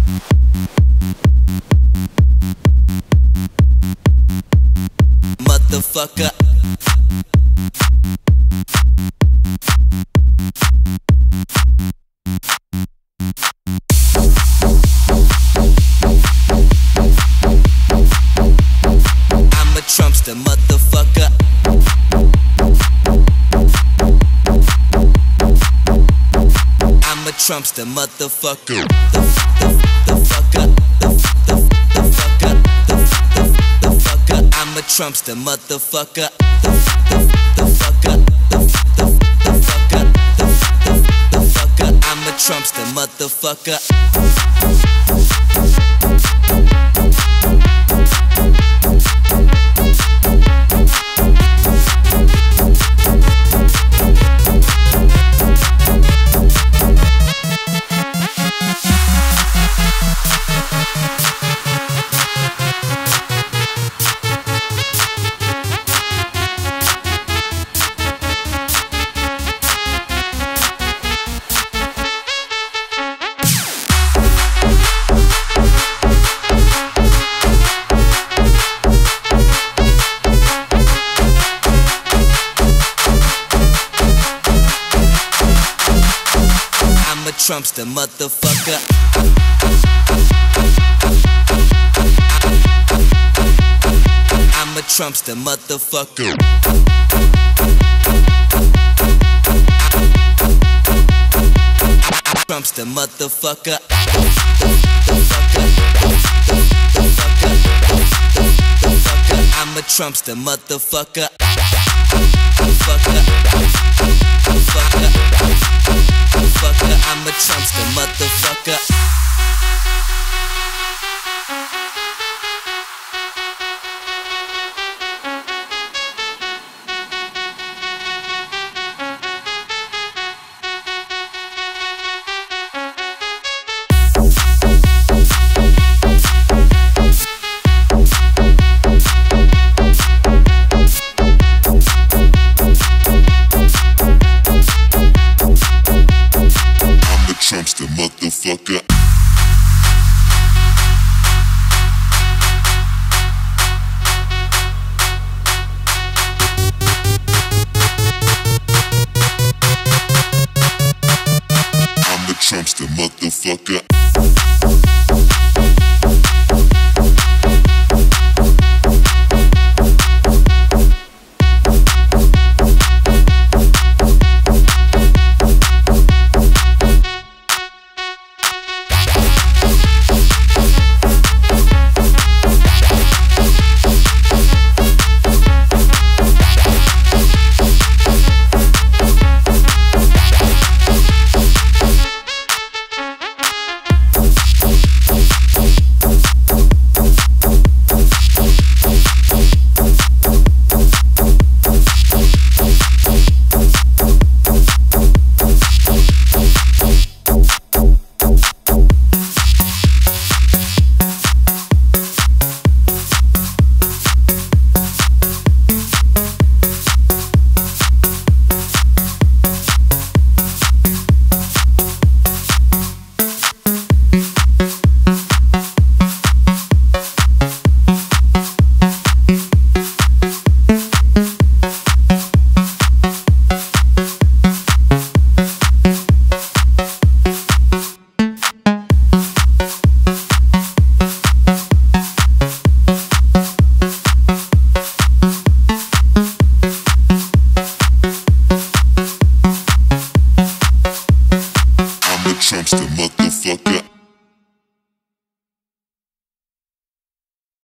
Motherfucker. I'm a Trumpster, motherfucker. I'm a Trumpster, motherfucker. The fucker. I'm a Trumpster, motherfucker. The fucker. I'm a Trumpster, motherfucker. I'm a Trumpster, motherfucker. I'm a Trumpster, motherfucker. Trumpster, motherfucker. I'm a Trumpster, motherfucker. I'm a Trumpster, motherfucker. Trumpster, motherfucker. I'm the Trumpster, motherfucker. Trumpster, motherfucker.